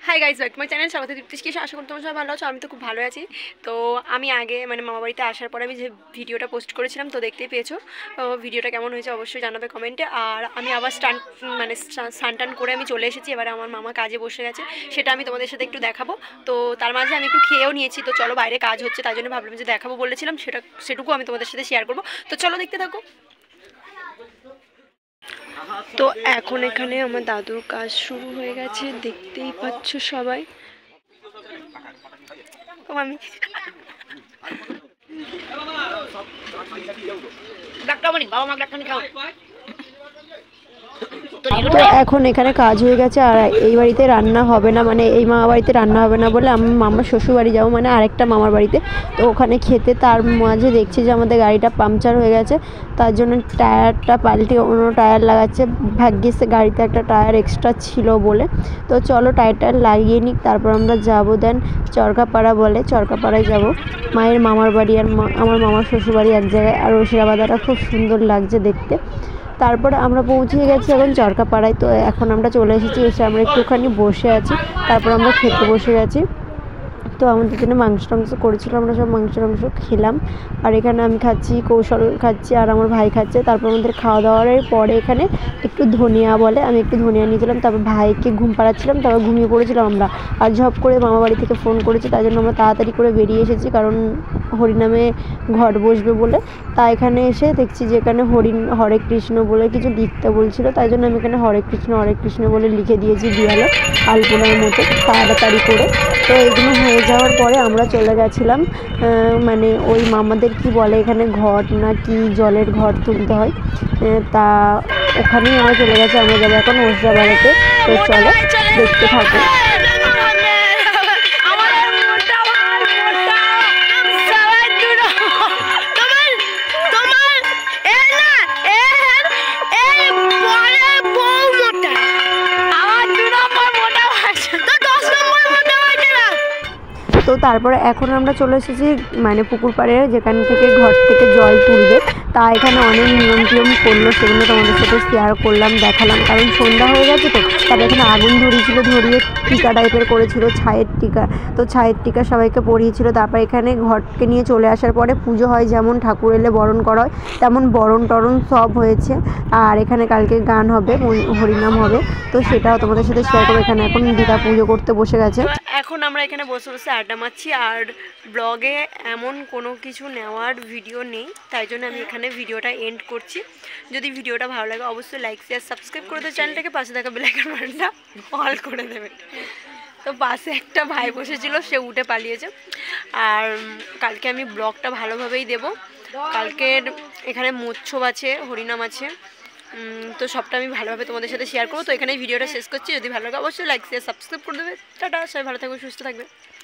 High guys, welcome my channel স্বাগত দীপ্তিশকে। আশা করি তোমরা সবাই ভালো আছো। আমি তো খুব ভালো আছি। তো আমি আগে মামা বাড়িতে আসার পরে আমি যে ভিডিওটা পোস্ট করেছিলাম তো দেখতেই পেয়েছো। ভিডিওটা কেমন হয়েছে অবশ্যই জানাবে কমেন্টে। আর আমি আবার স্নান করে আমি চলে এসেছি। এবারে আমার মামা কাজে বসে গেছে, সেটা আমি তোমাদের সাথে একটু দেখাবো। তো তার মাঝে আমি একটু খেয়েও নিয়েছি। তো চলো, বাইরে কাজ হচ্ছে তাই জন্য ভাবলাম যে দেখাবো বলেছিলাম, সেটুকু আমি তোমাদের সাথে শেয়ার করবো। তো চলো দেখতে থাকো। তো এখন এখানে আমার দাদুর কাজ শুরু হয়ে গেছে, দেখতেই পাচ্ছ সবাই। ও আমি তো এখন এখানে কাজ হয়ে গেছে আর এই বাড়িতে রান্না হবে না, মানে এই মামা বাড়িতে রান্না হবে না বলে আমি মামার শ্বশুর বাড়ি যাবো, মানে আরেকটা মামার বাড়িতে। তো ওখানে খেতে, তার মাঝে দেখছি যে আমাদের গাড়িটা পাংচার হয়ে গেছে, তার জন্য টায়ারটা পাল্টে অন্য টায়ার লাগাচ্ছে। ভাগ্যিস গাড়িতে একটা টায়ার এক্সট্রা ছিল বলে। তো চলো টায়ারটা লাগিয়ে নিক, তারপর আমরা যাবো দেন চরকাপাড়া বলে, চরকাপাড়ায় যাব। মায়ের মামার বাড়ি আর আমার মামার শ্বশুর বাড়ি এক জায়গায়, আর রশিরাবাদাটা খুব সুন্দর লাগছে দেখতে। তারপরে আমরা পৌঁছে গেছি এখন চরকাপাড়ায়। তো এখন আমরা চলে এসেছি, এসে আমরা একটুখানি বসে আছি, তারপর আমরা খেতে বসে গেছি। তো আমাদের জন্য মাংস টাংস করেছিল, আমরা সব মাংস টাংস খেলাম। আর এখানে আমি খাচ্ছি, কৌশল খাচ্ছি, আর আমার ভাই খাচ্ছে। তারপর আমাদের খাওয়া দাওয়ার পরে এখানে একটু ধনিয়া বলে, আমি একটু ধনিয়া নিয়েছিলাম। তারপর ভাইকে ঘুম পাড়াচ্ছিলাম, তারপর ঘুমিয়ে পড়েছিলাম আমরা। আর ঝপ করে মামা বাড়ি থেকে ফোন করেছে, তাই জন্য আমরা তাড়াতাড়ি করে বেরিয়ে এসেছি, কারণ হরিনামে ঘট বসবে বলে। তা এখানে এসে দেখছি যে এখানে হরে কৃষ্ণ বলে কিছু লিখতে বলছিল, তাই জন্য আমি এখানে হরে কৃষ্ণ বলে লিখে দিয়েছি দিয়ালে আলপনার মতো তাড়াতাড়ি করে। তো এগুলো হয়ে যাওয়ার পরে আমরা চলে গেছিলাম, মানে ওই মামাদের কি বলে এখানে ঘট না কি জলের ঘট তুলতে হয়, তা ওখানেই আমরা চলে গেছি। আমরা যাবো এখন ওসরাবাড়িতে। তো চলো দেখতে থাকো। তো তারপরে এখন আমরা চলে এসেছি মানে পুকুর পাড়ে, যেখান থেকে ঘর থেকে জল তুলবে। তা এখানে অনেক নিয়ম টিয়ম করলো, সেগুলো তোমাদের সাথে শেয়ার করলাম, দেখালাম, কারণ সন্ধ্যা হয়ে গেছে। তো তারপরে এখানে আগুন ধরিয়ে টিকা টাইপের করেছিল, ছায়ের টিকা। তো ছায়ের টিকা সবাইকে পরিয়েছিল। তারপর এখানে ঘরকে নিয়ে চলে আসার পরে পুজো হয়, যেমন ঠাকুর এলে বরণ করা হয় তেমন বরণ টরণ সব হয়েছে। আর এখানে কালকে গান হবে, হরিনাম হবে, তো সেটাও তোমাদের সাথে শেয়ার করবো। এখানে এখন দিদা পুজো করতে বসে গেছে। এখন আমরা এখানে বসে বসে আড্ডা মারছি, আর ব্লগে এমন কোনো কিছু নেওয়ার ভিডিও নেই, তাই জন্য আমি এখানে ভিডিওটা এন্ড করছি। যদি ভিডিওটা ভালো লাগে অবশ্যই লাইক শেয়ার সাবস্ক্রাইব করে দেবে চ্যানেলটাকে, পাশে থাকা বেল আইকন বাটনটা অল করে দেবে। তো পাশে একটা ভাই বসেছিল, সে উঠে পালিয়েছে। আর কালকে আমি ব্লগটা ভালোভাবেই দেব। কালকের এখানে মোচ্ছব আছে, হরিনাম আছে, তো সবটা আমি ভালোভাবে তোমাদের সাথে শেয়ার করবো। তো এখানে ভিডিওটা শেষ করছি। যদি ভালো লাগে অবশ্যই লাইক শেয়ার সাবস্ক্রাইব করে দেবে। টাটা, সবাই ভালো থাকবে, সুস্থ থাকবে।